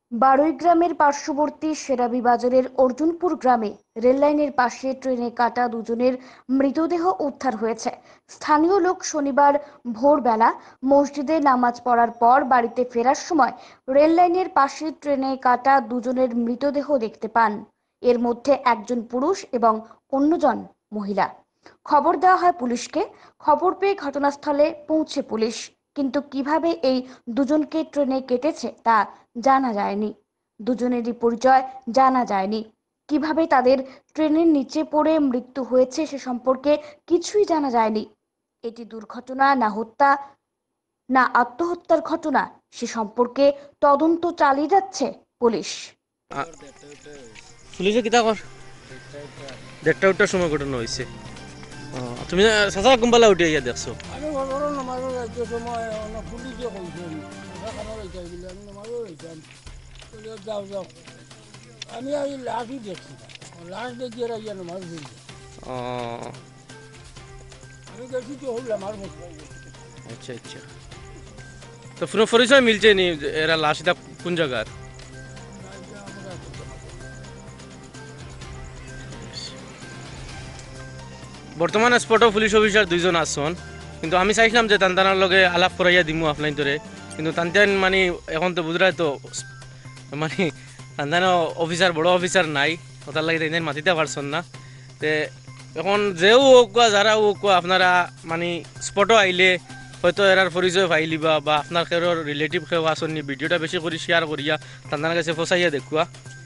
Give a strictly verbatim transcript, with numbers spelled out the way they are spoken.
বারুইগ্রামের পার্শ্ববর্তী সেরাবী বাজারের অর্জুনপুর গ্রামে রেললাইনের পাশে ট্রেনে কাটা দুজনের মৃতদেহ উদ্ধার হয়েছে। স্থানীয় লোক শনিবার ভোরবেলা মসজিদে নামাজ পড়ার পর বাড়িতে ফেরার সময় রেললাইনের পাশে ট্রেনে কাটা দুজনের মৃতদেহ দেখতে পান। এর মধ্যে একজন পুরুষ এবং অন্যজন মহিলা। খবর দেওয়া হয় পুলিশকে। খবর পেয়ে ঘটনাস্থলে পৌঁছে পুলিশ, কিন্তু কিভাবে এই দুজনকে ট্রেনে কেটেছে তা জানা যায়নি। দুজনেরই পরিচয় জানা যায়নি। কিভাবে তাদের ট্রেনের নিচে পড়ে মৃত্যু হয়েছে সে সম্পর্কে কিছুই জানা যায়নি। এটি দুর্ঘটনা না হত্যা না আত্মহত্যার ঘটনা সে সম্পর্কে তদন্ত চালিয়ে যাচ্ছে পুলিশ। আ- পুলিশে কিতা কর দেড়টা উঠার সময় ঘটনা হয়েছে। তুমি চাচা কোনবেলা উঠে ইয়া দেখছো? আমি ঘৰৰ নমাজত ৰাজ্য সময় অলপ পুলিচে কৈছোঁ খানা ৰৈছা বুলি আমি নমাজত ৰৈছাম যাওঁ যাওঁ আমি আজি লাশই দেখছি লাশ দেখি আর ইয়া নমাজ পড়ি আহ, আমি দেখছি তো হল আমার আচ্ছা আচ্ছা। তো পুরো পরিচয় মিলছে নি যে এরা লাশটা কোন জায়গার? বর্তমানে স্পট পুলিশ অফিসার দুইজন আসন, কিন্তু আমি চাইছিলাম যে তান্তানার লগে আলাপ করাইয়া দিমু অফলাইন ধরে, কিন্তু তান্তান মানে এখন তো বুঝলাই তো মানে তান্তানো অফিসার বড় অফিসার নাই, ওটার লাগে তাই মাতিতে পারছেন না। তে এখন যেও হোক কোয়া যারা হোক কোয়া আপনারা মানে স্পটও আইলে হয়তো এরার পরিচয় পাইলিবা বা আপনার কেউ রিলেটিভ কেউ আসেননি, ভিডিওটা বেশি করে শেয়ার করিয়া তান্তার কাছে ফসাইয়া দেখুয়া।